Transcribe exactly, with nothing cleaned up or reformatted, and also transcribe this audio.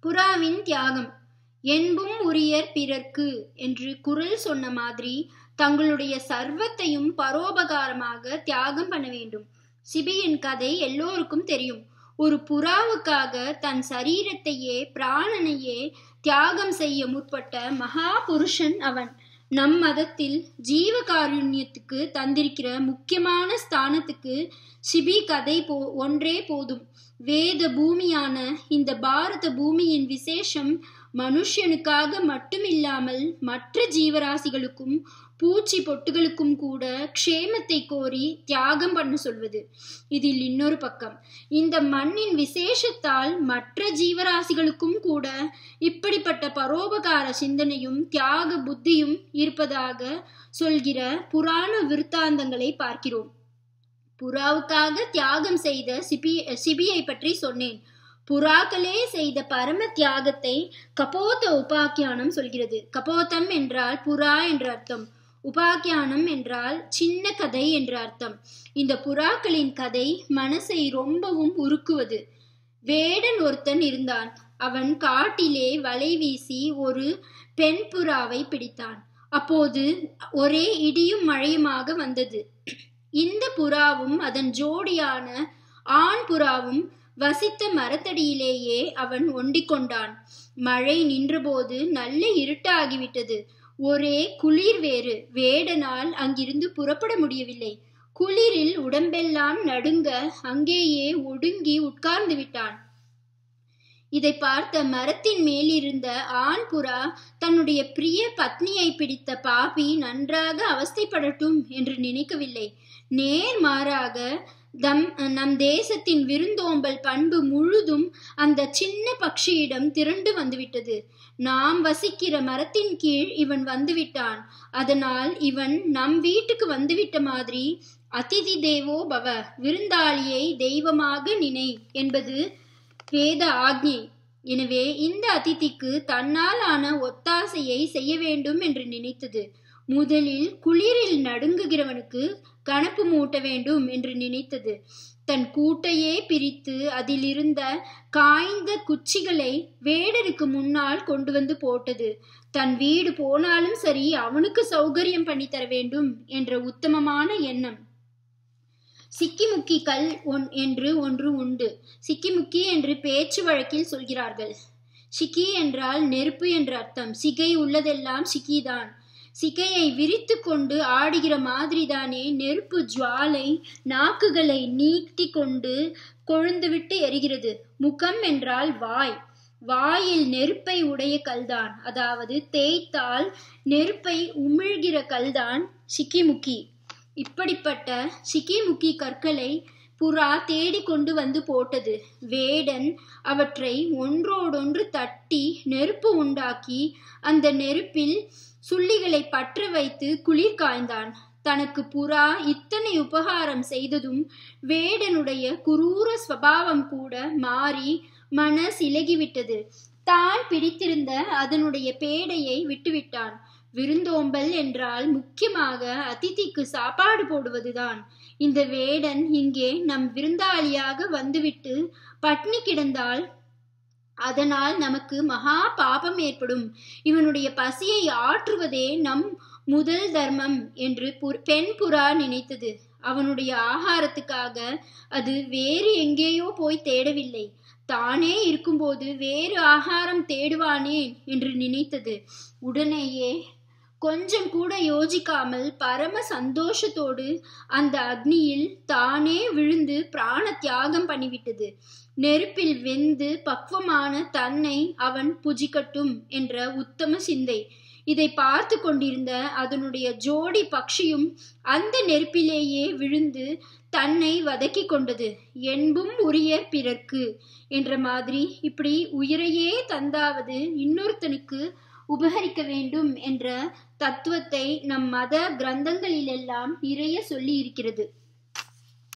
புறாவின் தியாகம். என்பும் உரியர் பிறர்க்கு என்று குறள் சொன்ன மாதிரி தங்களுடைய சர்வத்தையும் பரோபகாரமாக தியாகம் பண்ண வேண்டும். சிபியின் கதை எல்லோருக்கும் தெரியும். ஒரு புறாவுக்காக தன் சரீரத்தையே பிராணனையே தியாகம் செய்ய முற்பட்ட மகா புருஷன் அவன். நம் மதத்தில் ஜீவகாருண்யத்துக்கு தந்திருக்கிற முக்கியமான ஸ்தானத்துக்கு சிபி கதை போ ஒன்றே போதும். வேத பூமியான இந்த பாரத பூமியின் விசேஷம் மனுஷனுக்காக மட்டுமில்லாமல் மற்ற ஜீவராசிகளுக்கும் பூச்சி பொட்டுகளுக்கும் கூட க்ஷேமத்தை கோரி தியாகம் பண்ண சொல்வது. இதில் இன்னொரு பக்கம், இந்த மண்ணின் விசேஷத்தால் மற்ற ஜீவராசிகளுக்கும் கூட இப்படிப்பட்ட பரோபகார சிந்தனையும் தியாக புத்தியும் இருப்பதாக சொல்கிற புராண விருத்தாந்தங்களை பார்க்கிறோம். புறாவுக்காக தியாகம் செய்த சிபி சிபியை பற்றி சொன்னேன். புறாக்களே செய்த பரம தியாகத்தை கபோத உபாக்கியானம் சொல்கிறது. கபோதம் என்றால் புறா என்ற அர்த்தம். உபாக்கியானம் என்றால் சின்ன கதை என்ற அர்த்தம். இந்த புறாக்களின் கதை மனசை ரொம்பவும் உருக்குவது. வேடன் ஒருத்தன் இருந்தான். அவன் காட்டிலே வலை வீசி ஒரு பெண் புறாவை பிடித்தான். அப்போது ஒரே இடியும் மழையுமாக வந்தது. இந்த புறாவும் அதன் ஜோடியான ஆண் புறாவும் வசித்த மரத்தடியிலேயே அவன் ஒண்டிக்கொண்டான். மழை நின்றபோது நல்ல இருட்டாகிவிட்டது. ஒரே குளிர் வேறு. வேடனால் அங்கிருந்து புறப்பட முடியவில்லை. குளிரில் உடம்பெல்லாம் நடுங்க அங்கேயே ஒடுங்கி உட்கார்ந்து விட்டான். இதை பார்த்த மரத்தின் மேலிருந்த ஆண் புறா தன்னுடைய பிரிய பத்னியை பிடித்த பாபி நன்றாக அவஸ்தைப்படட்டும் என்று நினைக்கவில்லை. நேர் மாறாக தம் நம் தேசத்தின் விருந்தோம்பல் பண்பு முழுதும் அந்த சின்ன பட்சியிடம் திரண்டு வந்துவிட்டது. நாம் வசிக்கிற மரத்தின் கீழ் இவன் வந்துவிட்டான். அதனால் இவன் நம் வீட்டுக்கு வந்துவிட்ட மாதிரி அதிதி தேவோ பவ, விருந்தாளியை தெய்வமாக நினை என்பது வேத ஆக்ஞை. எனவே இந்த அதிதிக்கு தன்னால் ஆன ஒத்தாசையை செய்ய வேண்டும் என்று நினைத்தது. முதலில் குளிரில் நடுங்குகிறவனுக்கு கணப்பு மூட்ட வேண்டும் என்று நினைத்தது. தன் கூட்டையே பிரித்து அதிலிருந்த காய்ந்த குச்சிகளை வேடருக்கு முன்னால் கொண்டு வந்து போட்டது. தன் வீடு போனாலும் சரி அவனுக்கு சௌகரியம் பண்ணி தர வேண்டும் என்ற உத்தமமான எண்ணம். சிக்கிமுக்கி கல் ஒன் என்று ஒன்று உண்டு. சிக்கிமுக்கி என்று பேச்சு வழக்கில் சொல்கிறார்கள். சிக்கி என்றால் நெருப்பு என்ற அர்த்தம். சிகை உள்ளதெல்லாம் சிக்கிதான். சிகையை விரித்து கொண்டு ஆடுகிற மாதிரிதானே நெருப்பு ஜுவாலை நாக்குகளை நீட்டி கொண்டு கொழுந்துவிட்டு எரிகிறது. முகம் என்றால் வாய். வாயில் நெருப்பை உடைய கல்தான், அதாவது தேய்த்தால் நெருப்பை உமிழ்கிற கல்தான் சிக்கிமுக்கி. இப்படிப்பட்ட சிக்கிமுக்கி கற்களை புறா தேடிக்கொண்டு வந்து போட்டது. வேடன் அவற்றை ஒன்றோடொன்று தட்டி நெருப்பு உண்டாக்கி அந்த நெருப்பில் சுள்ளிகளை பற்ற வைத்து குளிர் காய்ந்தான். தனக்கு புறா இத்தனை உபகாரம் செய்ததும் வேடனுடைய குரூர ஸ்வபாவம் கூட மாறி மனசிலகிவிட்டது. தான் பிடித்திருந்த அதனுடைய பேடையை விட்டுவிட்டான். விருந்தோம்பல் என்றால் முக்கியமாக அதிதிக்கு சாப்பாடு போடுவதுதான். இந்த வேடன் இங்கே நம் விருந்தாளியாக வந்துவிட்டு பட்னி கிடந்தால் அதனால் நமக்கு மகா பாபம் ஏற்படும். இவனுடைய பசியை ஆற்றுவதே நம் முதல் தர்மம் என்று பெண் புறா நினைத்தது. அவனுடைய ஆகாரத்துக்காக அது வேறு எங்கேயோ போய் தேடவில்லை. தானே இருக்கும்போது வேறு ஆகாரம் தேடுவானேன் என்று நினைத்தது. உடனேயே கொஞ்சம் கூட யோசிக்காமல் பரம சந்தோஷத்தோடு அந்த அக்னியில் தானே விழுந்து பிராண தியாகம் பண்ணிவிட்டது. நெருப்பில் வெந்து பக்குவமான தன்னை அவன் புஜிக்கட்டும் என்ற உத்தம சிந்தை. இதை பார்த்து கொண்டிருந்த அதனுடைய ஜோடி பக்ஷியும் அந்த நெருப்பிலேயே விழுந்து தன்னை வதக்கி கொண்டது. என்பும் உரிய பிறர்க்கு என்ற மாதிரி இப்படி உயிரையே தந்தாவது இன்னொருத்தனுக்கு உபகரிக்க வேண்டும் என்ற தத்துவத்தை நம் மத கிரந்தங்களிலெல்லாம் நிறைய சொல்லி இருக்கிறது.